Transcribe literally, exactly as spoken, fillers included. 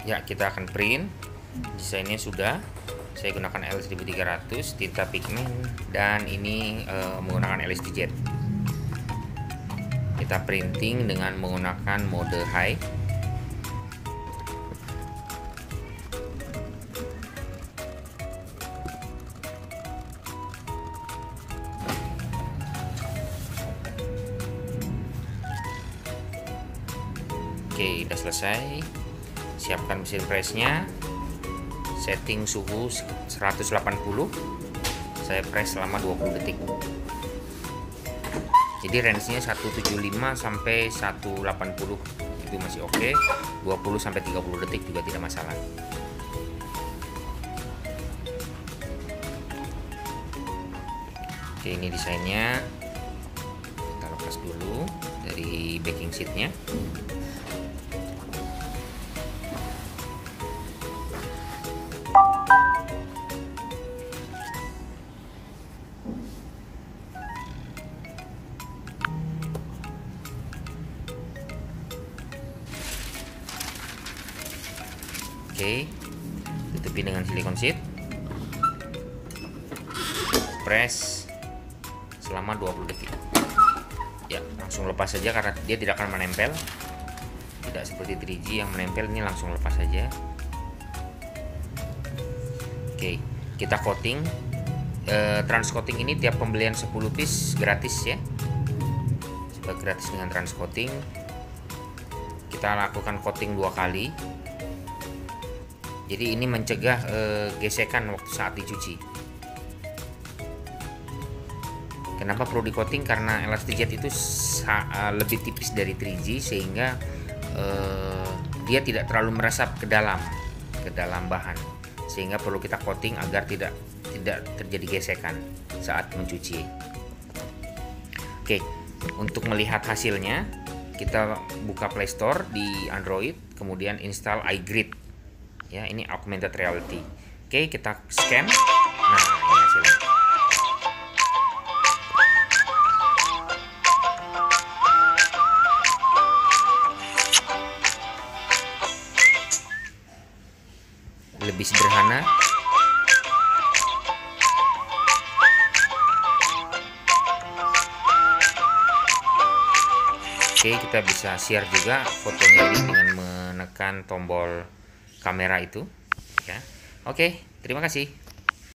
Ya, kita akan print. Desainnya sudah. Saya gunakan L seribu tiga ratus tinta pigmen dan ini e, menggunakan L S T Jet. Kita printing dengan menggunakan mode high. Oke, udah selesai. Siapkan mesin pressnya. Setting suhu seratus delapan puluh. Saya press selama dua puluh detik. Jadi range-nya seratus tujuh puluh lima sampai seratus delapan puluh itu masih oke. dua puluh sampai tiga puluh detik juga tidak masalah. Oke, ini desainnya. Kita lepas dulu dari backing sheet-nya. Oke, tutupi dengan silikon sheet. Press selama dua puluh detik. Ya, langsung lepas saja karena dia tidak akan menempel. Tidak seperti tiga G yang menempel, ini langsung lepas saja. Oke, kita coating. E, trans coating ini tiap pembelian sepuluh piece gratis ya. Sudah gratis dengan trans coating. Kita lakukan coating dua kali. Jadi ini mencegah e, gesekan waktu saat dicuci. Kenapa perlu di coating? Karena L S T Jet itu lebih tipis dari tiga G sehingga e, dia tidak terlalu meresap ke dalam ke dalam bahan, sehingga perlu kita coating agar tidak tidak terjadi gesekan saat mencuci. Oke, untuk melihat hasilnya kita buka Play Store di Android, kemudian install iGrid. Ya, ini augmented reality. Oke, kita scan. Nah, ini hasilnya. Lebih sederhana. Oke, kita bisa share juga fotonya ini dengan menekan tombol kamera itu ya. Oke, terima kasih.